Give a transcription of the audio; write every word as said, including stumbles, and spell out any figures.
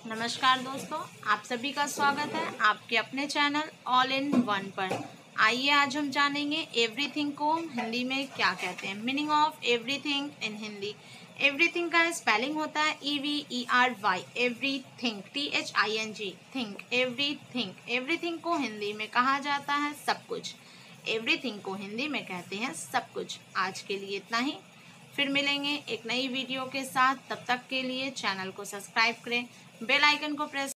नमस्कार दोस्तों, आप सभी का स्वागत है आपके अपने चैनल ऑल इन वन पर। आइए आज हम जानेंगे एवरीथिंग को हिंदी में क्या कहते हैं। Meaning of everything in Hindi. Everything का स्पेलिंग होता है E V E R Y, everything, T H I N G, think, everything. Everything को हिंदी में कहा जाता है सब कुछ। एवरीथिंग को हिंदी में कहते हैं सब कुछ। आज के लिए इतना ही, फिर मिलेंगे एक नई वीडियो के साथ। तब तक के लिए चैनल को सब्सक्राइब करें, बेल आइकन को प्रेस